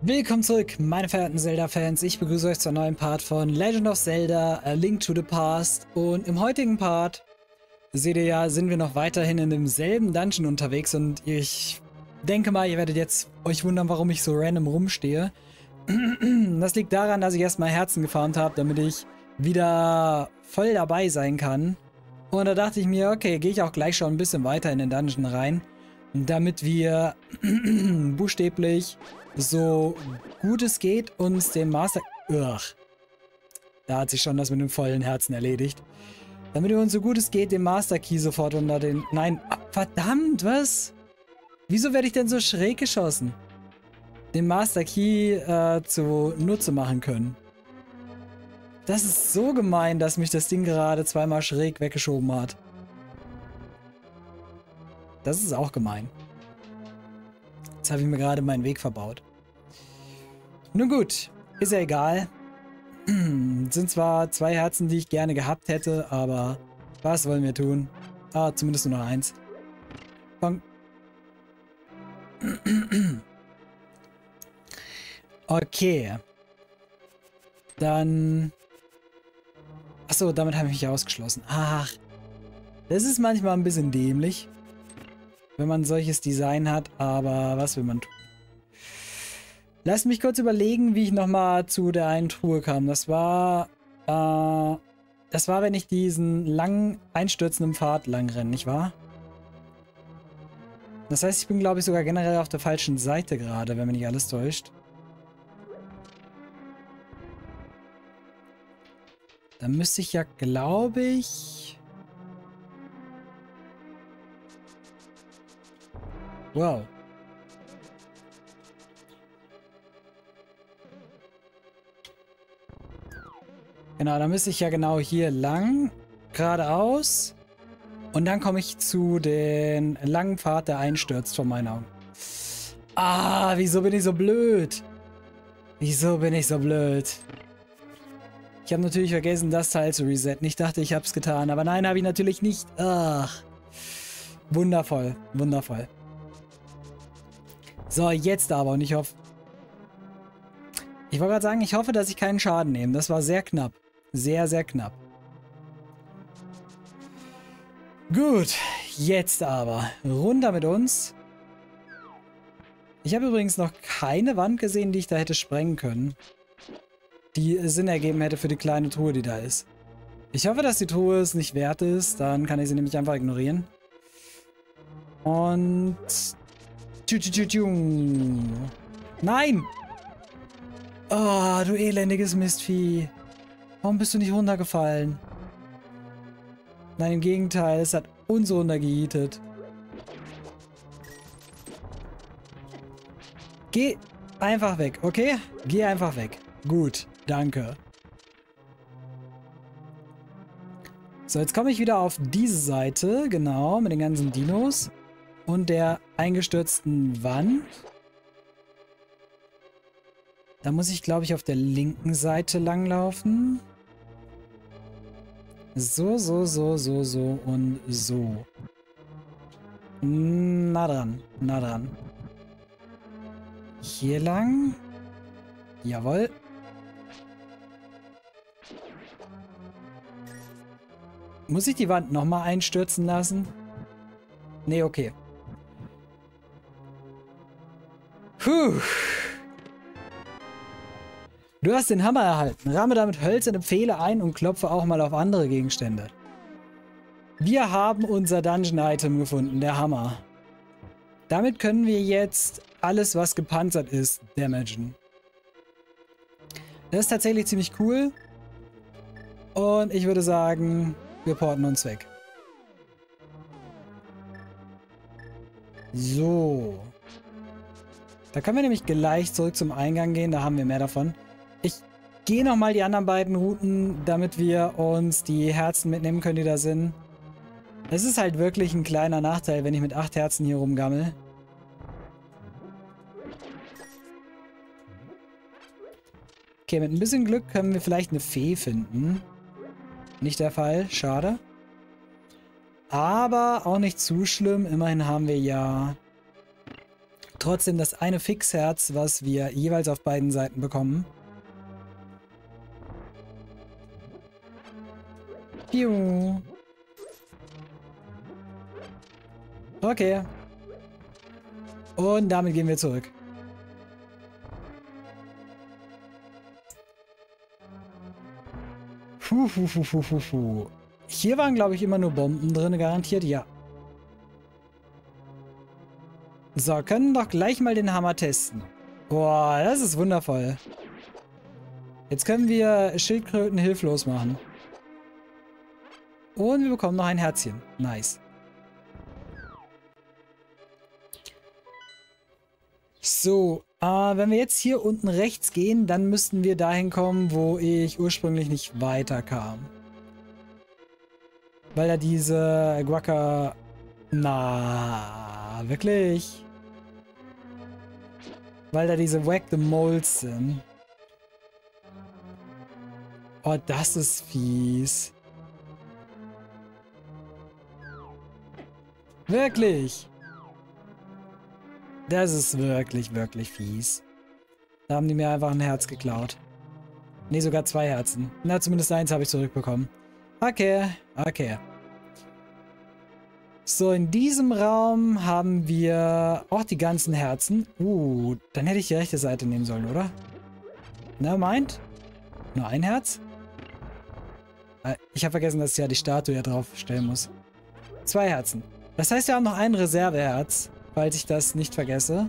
Willkommen zurück, meine verehrten Zelda-Fans. Ich begrüße euch zur neuen Part von Legend of Zelda: A Link to the Past. Und im heutigen Part, seht ihr ja, sind wir noch weiterhin in demselben Dungeon unterwegs. Und ich denke mal, ihr werdet jetzt euch wundern, warum ich so random rumstehe. Das liegt daran, dass ich erstmal Herzen gefarmt habe, damit ich wieder voll dabei sein kann. Und da dachte ich mir, okay, gehe ich auch gleich schon ein bisschen weiter in den Dungeon rein, damit wir buchstäblich so gut es geht uns den Master... Ugh. Da hat sich schon das mit dem vollen Herzen erledigt. Damit wir uns so gut es geht den Master Key sofort unter den... Nein, verdammt, was? Wieso werde ich denn so schräg geschossen? Den Master Key zunutze machen können. Das ist so gemein, dass mich das Ding gerade zweimal schräg weggeschoben hat. Das ist auch gemein. Jetzt habe ich mir gerade meinen Weg verbaut. Nun gut, ist ja egal. Sind zwar 2 Herzen, die ich gerne gehabt hätte, aber was wollen wir tun? Ah, zumindest nur noch 1. Bang. Okay. Dann... Achso, damit habe ich mich ausgeschlossen. Ach, das ist manchmal ein bisschen dämlich, wenn man solches Design hat, aber was will man tun? Lasst mich kurz überlegen, wie ich nochmal zu der einen Truhe kam. Das war, wenn ich diesen langen, einstürzenden Pfad lang renne, nicht wahr? Das heißt, ich bin, glaube ich, sogar generell auf der falschen Seite gerade, wenn mich nicht alles täuscht. Dann müsste ich ja, glaube ich... Wow. Genau, dann müsste ich ja genau hier lang, geradeaus. Und dann komme ich zu den langen Pfad, der einstürzt vor meinen Augen. Ah, wieso bin ich so blöd? Wieso bin ich so blöd? Ich habe natürlich vergessen, das Teil zu resetten. Ich dachte, ich habe es getan, aber nein, habe ich natürlich nicht. Ach, wundervoll, wundervoll. So, jetzt aber, und ich hoffe... Ich wollte gerade sagen, ich hoffe, dass ich keinen Schaden nehme. Das war sehr knapp. Sehr, sehr knapp. Gut, jetzt aber. Runter mit uns. Ich habe übrigens noch keine Wand gesehen, die ich da hätte sprengen können. Die Sinn ergeben hätte für die kleine Truhe, die da ist. Ich hoffe, dass die Truhe es nicht wert ist. Dann kann ich sie nämlich einfach ignorieren. Und... Nein! Oh, du elendiges Mistvieh. Warum bist du nicht runtergefallen? Nein, im Gegenteil, es hat uns runtergehietet. Geh einfach weg, okay? Geh einfach weg. Gut, danke. So, jetzt komme ich wieder auf diese Seite, genau, mit den ganzen Dinos und der eingestürzten Wand. Da muss ich, glaube ich, auf der linken Seite langlaufen. So, so, so, so, so und so. Na dran, na dran. Hier lang. Jawohl. Muss ich die Wand nochmal einstürzen lassen? Nee, okay. Puh. Du hast den Hammer erhalten. Ramme damit hölzerne Pfähle ein und klopfe auch mal auf andere Gegenstände. Wir haben unser Dungeon-Item gefunden, der Hammer. Damit können wir jetzt alles, was gepanzert ist, damagen. Das ist tatsächlich ziemlich cool. Und ich würde sagen, wir porten uns weg. So. Da können wir nämlich gleich zurück zum Eingang gehen, da haben wir mehr davon. Ich gehe nochmal die anderen beiden Routen, damit wir uns die Herzen mitnehmen können, die da sind. Es ist halt wirklich ein kleiner Nachteil, wenn ich mit 8 Herzen hier rumgammel. Okay, mit ein bisschen Glück können wir vielleicht eine Fee finden. Nicht der Fall, schade. Aber auch nicht zu schlimm. Immerhin haben wir ja trotzdem das eine Fixherz, was wir jeweils auf beiden Seiten bekommen. Piu. Okay. Und damit gehen wir zurück. Hier waren, glaube ich, immer nur Bomben drin, garantiert, ja. So, können doch gleich mal den Hammer testen. Boah, das ist wundervoll. Jetzt können wir Schildkröten hilflos machen. Und wir bekommen noch ein Herzchen. Nice. So, wenn wir jetzt hier unten rechts gehen, dann müssten wir dahin kommen, wo ich ursprünglich nicht weiterkam. Weil da diese Guaca... Na, wirklich? Weil da diese Whack the Moles sind. Oh, das ist fies. Wirklich? Das ist wirklich, wirklich fies. Da haben die mir einfach ein Herz geklaut. Ne, sogar 2 Herzen. Na, zumindest eins habe ich zurückbekommen. Okay, okay. So, in diesem Raum haben wir auch die ganzen Herzen. Dann hätte ich die rechte Seite nehmen sollen, oder? Na, meint? Nur ein Herz? Ich habe vergessen, dass ich ja die Statue hier drauf stellen muss. 2 Herzen. Das heißt, wir haben noch ein Reserveherz, falls ich das nicht vergesse.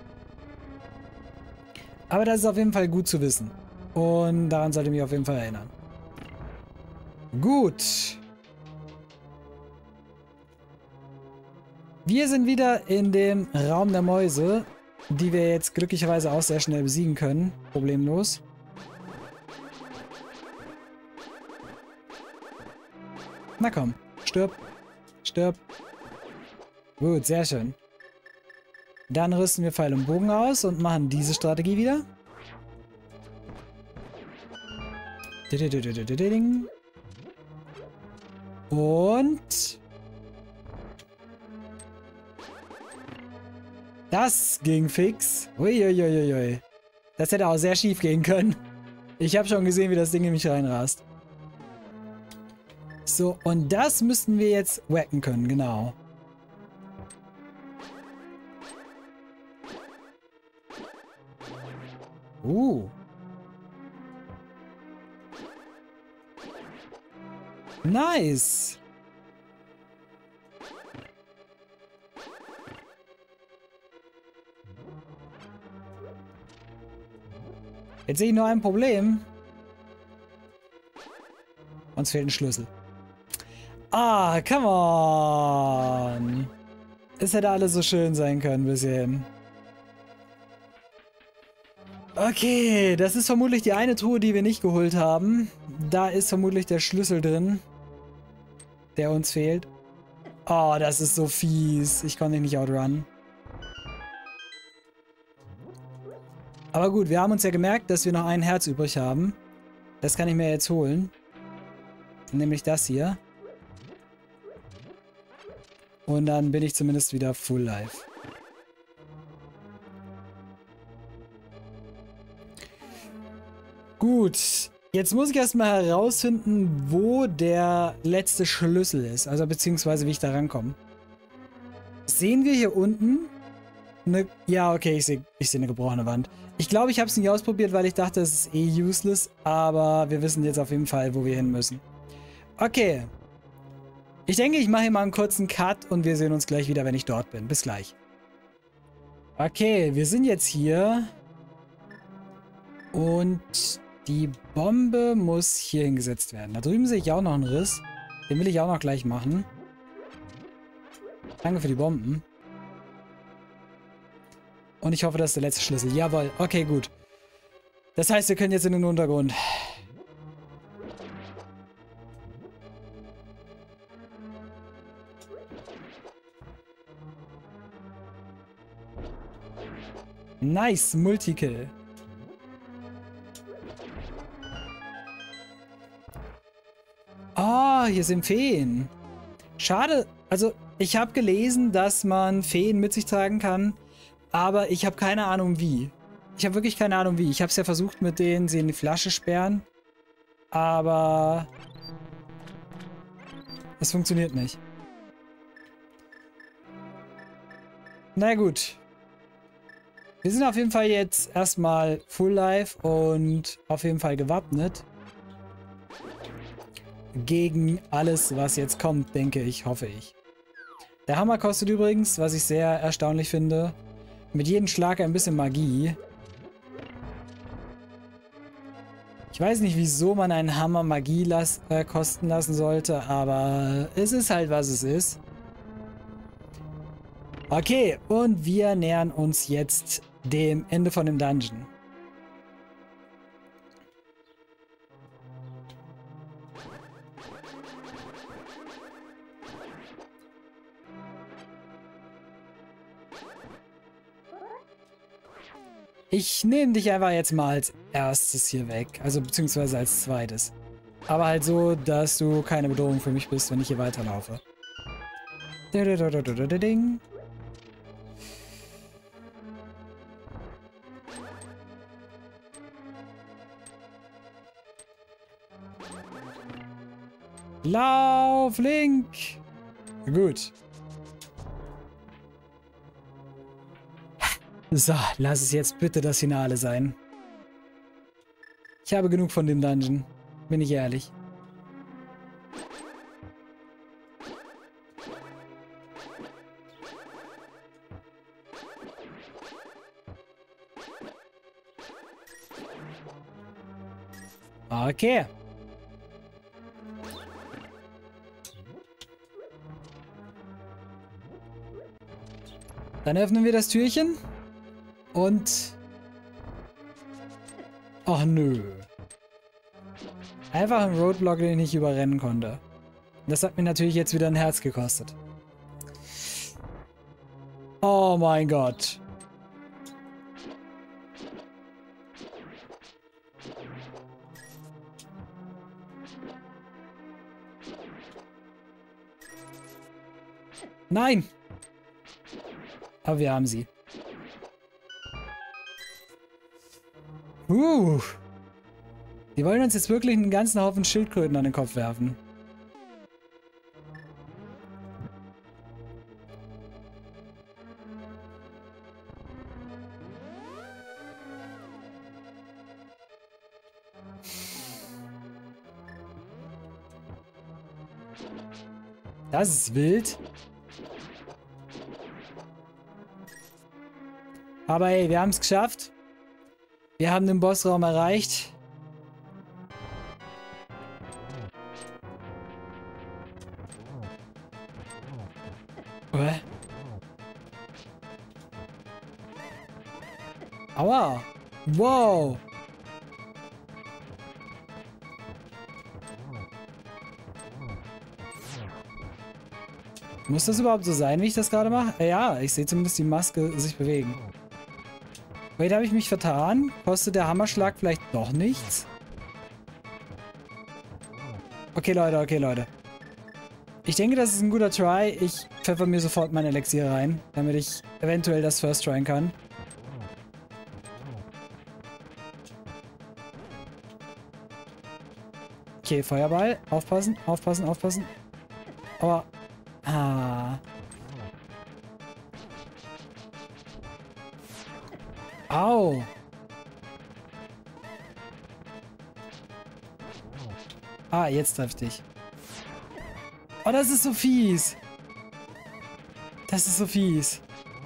Aber das ist auf jeden Fall gut zu wissen. Und daran sollte ich mich auf jeden Fall erinnern. Gut. Wir sind wieder in dem Raum der Mäuse, die wir jetzt glücklicherweise auch sehr schnell besiegen können. Problemlos. Na komm, stirb. Stirb. Gut, sehr schön. Dann rüsten wir Pfeil und Bogen aus und machen diese Strategie wieder. Und... das ging fix. Uiuiuiui. Das hätte auch sehr schief gehen können. Ich habe schon gesehen, wie das Ding in mich reinrast. So, und das müssten wir jetzt whacken können, genau. Nice. Jetzt sehe ich nur ein Problem. Uns fehlt ein Schlüssel. Ah, come on. Es hätte alles so schön sein können bis hierhin. Okay, das ist vermutlich die eine Truhe, die wir nicht geholt haben. Da ist vermutlich der Schlüssel drin, der uns fehlt. Oh, das ist so fies. Ich konnte ihn nicht outrunnen. Aber gut, wir haben uns ja gemerkt, dass wir noch ein Herz übrig haben. Das kann ich mir jetzt holen. Nämlich das hier. Und dann bin ich zumindest wieder full life. Gut. Jetzt muss ich erstmal herausfinden, wo der letzte Schlüssel ist. Also beziehungsweise wie ich da rankomme. Sehen wir hier unten? Ja, okay, ich sehe eine gebrochene Wand. Ich glaube, ich habe es nicht ausprobiert, weil ich dachte, es ist eh useless. Aber wir wissen jetzt auf jeden Fall, wo wir hin müssen. Okay. Ich denke, ich mache hier mal einen kurzen Cut und wir sehen uns gleich wieder, wenn ich dort bin. Bis gleich. Okay, wir sind jetzt hier. Und die Bombe muss hier hingesetzt werden. Da drüben sehe ich auch noch einen Riss. Den will ich auch noch gleich machen. Danke für die Bomben. Und ich hoffe, das ist der letzte Schlüssel. Jawohl. Okay, gut. Das heißt, wir können jetzt in den Untergrund. Nice, Multikill. Oh, hier sind Feen. Schade. Also, ich habe gelesen, dass man Feen mit sich tragen kann. Aber ich habe keine Ahnung wie. Ich habe wirklich keine Ahnung wie. Ich habe es ja versucht, mit denen sie in die Flasche sperren. Aber es funktioniert nicht. Na gut. Wir sind auf jeden Fall jetzt erstmal Full Life und auf jeden Fall gewappnet. Gegen alles, was jetzt kommt, denke ich, hoffe ich. Der Hammer kostet übrigens, was ich sehr erstaunlich finde, mit jedem Schlag ein bisschen Magie. Ich weiß nicht, wieso man einen Hammer Magie kosten lassen sollte, aber es ist halt, was es ist. Okay, und wir nähern uns jetzt dem Ende von dem Dungeon. Ich nehme dich einfach jetzt mal als erstes hier weg, also beziehungsweise als zweites. Aber halt so, dass du keine Bedrohung für mich bist, wenn ich hier weiterlaufe. Ding. Lauf, Link! Gut. So, lass es jetzt bitte das Finale sein. Ich habe genug von dem Dungeon. Bin ich ehrlich. Okay. Dann öffnen wir das Türchen. Und... Ach nö. Einfach ein Roadblock, den ich nicht überrennen konnte. Das hat mir natürlich jetzt wieder ein Herz gekostet. Oh mein Gott. Nein! Aber wir haben sie. Die wollen uns jetzt wirklich einen ganzen Haufen Schildkröten an den Kopf werfen. Das ist wild. Aber hey, wir haben es geschafft. Wir haben den Bossraum erreicht. Aua. Wow. Muss das überhaupt so sein, wie ich das gerade mache? Ja, ich sehe zumindest die Maske sich bewegen. Wait, habe ich mich vertan? Kostet der Hammerschlag vielleicht doch nichts? Okay, Leute, okay, Leute. Ich denke, das ist ein guter Try. Ich pfeffer mir sofort mein Elixier rein, damit ich eventuell das First tryen kann. Okay, Feuerball. Aufpassen, aufpassen, aufpassen. Aber... Ah... Au! Ah, jetzt treffe ich dich. Oh, das ist so fies. Das ist so fies.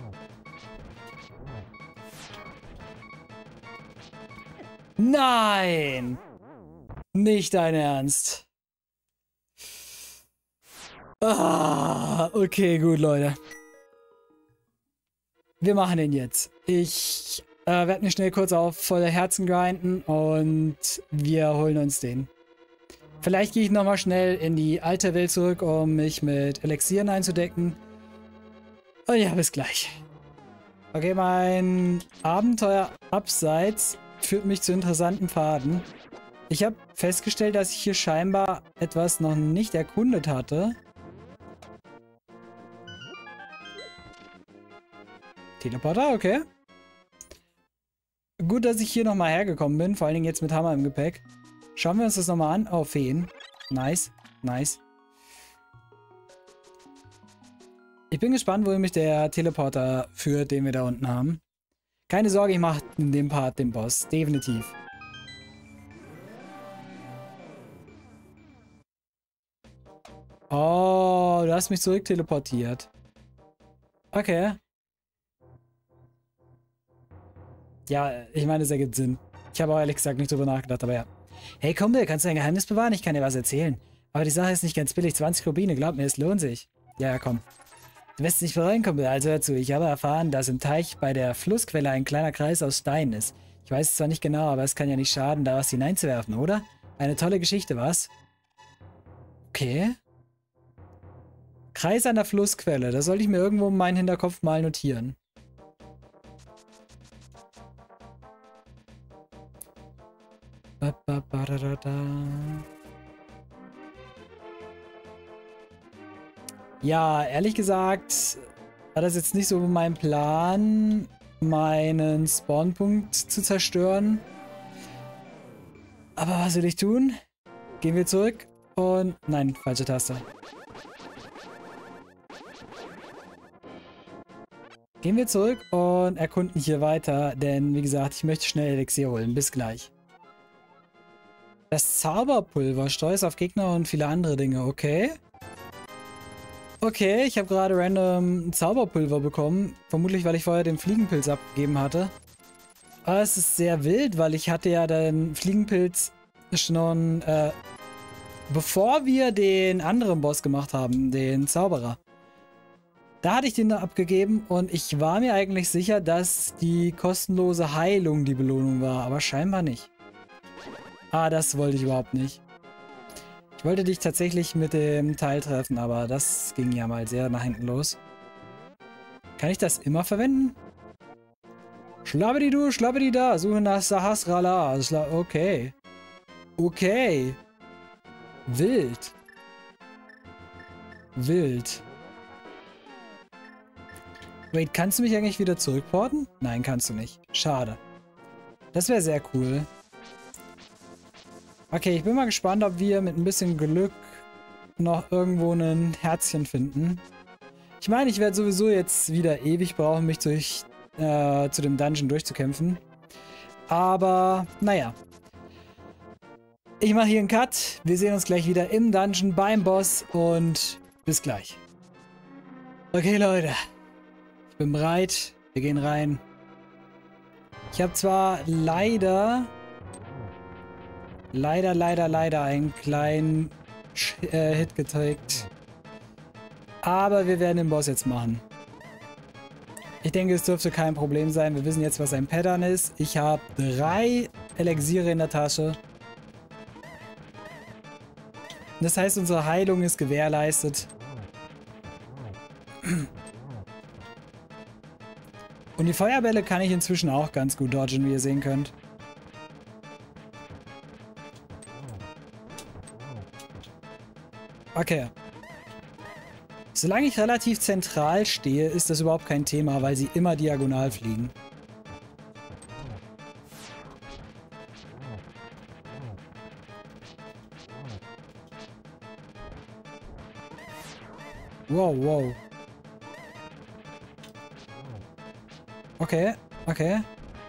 Nein! Nicht dein Ernst. Ah, okay, gut, Leute. Wir machen den jetzt. Ich werde mir schnell kurz auf volle Herzen grinden und wir holen uns den. Vielleicht gehe ich nochmal schnell in die alte Welt zurück, um mich mit Elixieren einzudecken. Und ja, bis gleich. Okay, mein Abenteuer abseits führt mich zu interessanten Pfaden. Ich habe festgestellt, dass ich hier scheinbar etwas noch nicht erkundet hatte. Teleporter, okay. Gut, dass ich hier nochmal hergekommen bin. Vor allen Dingen jetzt mit Hammer im Gepäck. Schauen wir uns das nochmal an. Oh, Feen. Nice. Nice. Ich bin gespannt, wohin mich der Teleporter führt, den wir da unten haben. Keine Sorge, ich mache in dem Part den Boss. Definitiv. Oh, du hast mich zurück teleportiert. Okay. Ja, ich meine, es ergibt Sinn. Ich habe auch ehrlich gesagt nicht drüber nachgedacht, aber ja. Hey Kumpel, kannst du ein Geheimnis bewahren? Ich kann dir was erzählen. Aber die Sache ist nicht ganz billig. 20 Rubine, glaub mir, es lohnt sich. Ja, komm. Du wirst es nicht bereuen, Kumpel, also hör zu. Ich habe erfahren, dass im Teich bei der Flussquelle ein kleiner Kreis aus Steinen ist. Ich weiß es zwar nicht genau, aber es kann ja nicht schaden, da was hineinzuwerfen, oder? Eine tolle Geschichte, was? Okay. Kreis an der Flussquelle. Das sollte ich mir irgendwo in meinen Hinterkopf mal notieren. Ja, ehrlich gesagt war das jetzt nicht so mein Plan, meinen Spawnpunkt zu zerstören. Aber was will ich tun? Gehen wir zurück und... Nein, falsche Taste. Gehen wir zurück und erkunden hier weiter, denn wie gesagt, ich möchte schnell Elixier holen. Bis gleich. Das Zauberpulver steuert auf Gegner und viele andere Dinge, okay. Okay, ich habe gerade random Zauberpulver bekommen. Vermutlich, weil ich vorher den Fliegenpilz abgegeben hatte. Aber es ist sehr wild, weil ich hatte ja den Fliegenpilz schon, bevor wir den anderen Boss gemacht haben, den Zauberer. Da hatte ich den abgegeben und ich war mir eigentlich sicher, dass die kostenlose Heilung die Belohnung war, aber scheinbar nicht. Ah, das wollte ich überhaupt nicht. Ich wollte dich tatsächlich mit dem Teil treffen, aber das ging ja mal sehr nach hinten los. Kann ich das immer verwenden? Schlabbidi-du, schlabbidi-da, suche nach Sahasrara. Okay. Okay. Wild. Wild. Wait, kannst du mich eigentlich wieder zurückporten? Nein, kannst du nicht. Schade. Das wäre sehr cool. Okay, ich bin mal gespannt, ob wir mit ein bisschen Glück noch irgendwo ein Herzchen finden. Ich meine, ich werde sowieso jetzt wieder ewig brauchen, mich zu dem Dungeon durchzukämpfen. Aber, naja. Ich mache hier einen Cut. Wir sehen uns gleich wieder im Dungeon beim Boss und bis gleich. Okay, Leute. Ich bin bereit. Wir gehen rein. Ich habe zwar leider einen kleinen Hit getaked. Aber wir werden den Boss jetzt machen. Ich denke, es dürfte kein Problem sein. Wir wissen jetzt, was ein Pattern ist. Ich habe 3 Elixiere in der Tasche. Das heißt, unsere Heilung ist gewährleistet. Und die Feuerbälle kann ich inzwischen auch ganz gut dodgen, wie ihr sehen könnt. Okay. Solange ich relativ zentral stehe, ist das überhaupt kein Thema, weil sie immer diagonal fliegen. Wow, wow. Okay, okay.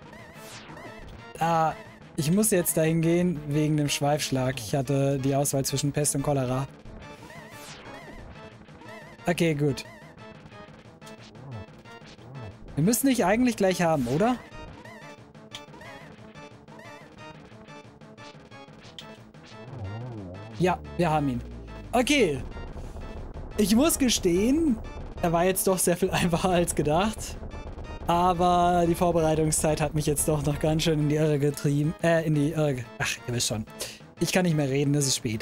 Ah, ich muss jetzt dahin gehen wegen dem Schweifschlag. Ich hatte die Auswahl zwischen Pest und Cholera. Okay, gut. Wir müssen dich eigentlich gleich haben, oder? Ja, wir haben ihn. Okay. Ich muss gestehen, er war jetzt doch sehr viel einfacher als gedacht. Aber die Vorbereitungszeit hat mich jetzt doch noch ganz schön in die Irre getrieben. Ach, ihr wisst schon. Ich kann nicht mehr reden, es ist spät.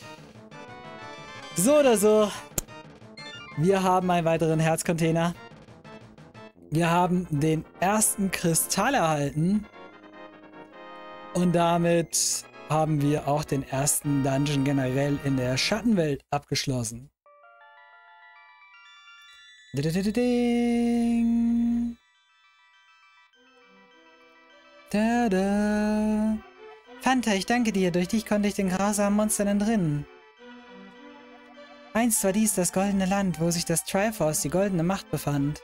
So oder so. Wir haben einen weiteren Herzcontainer. Wir haben den ersten Kristall erhalten. Und damit haben wir auch den ersten Dungeon generell in der Schattenwelt abgeschlossen. Da, da. Fanta, ich danke dir. Durch dich konnte ich den grausamen Monstern entrinnen. Einst war dies das goldene Land, wo sich das Triforce, die goldene Macht, befand.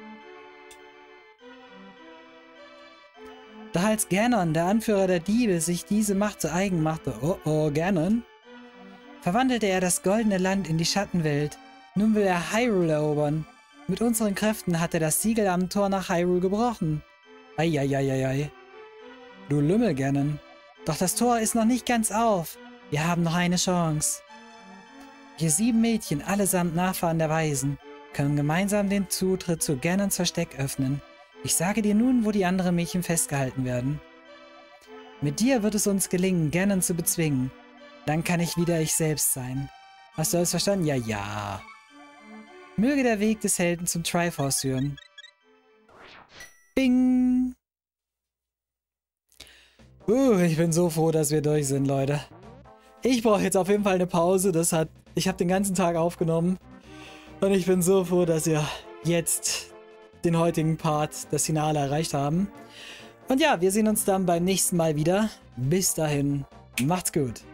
Doch als Ganon, der Anführer der Diebe, sich diese Macht zu eigen machte, Ganon, verwandelte er das goldene Land in die Schattenwelt. Nun will er Hyrule erobern. Mit unseren Kräften hat er das Siegel am Tor nach Hyrule gebrochen. Eieieiei. Du Lümmel, Ganon. Doch das Tor ist noch nicht ganz auf. Wir haben noch eine Chance. Wir 7 Mädchen, allesamt Nachfahren der Weisen, können gemeinsam den Zutritt zu Ganons Versteck öffnen. Ich sage dir nun, wo die anderen Mädchen festgehalten werden. Mit dir wird es uns gelingen, Ganon zu bezwingen. Dann kann ich wieder ich selbst sein. Hast du alles verstanden? Ja, ja. Möge der Weg des Helden zum Triforce führen. Bing! Ich bin so froh, dass wir durch sind, Leute. Ich brauche jetzt auf jeden Fall eine Pause. Ich habe den ganzen Tag aufgenommen. Und ich bin so froh, dass wir jetzt den heutigen Part, das Finale, erreicht haben. Und ja, wir sehen uns dann beim nächsten Mal wieder. Bis dahin, macht's gut.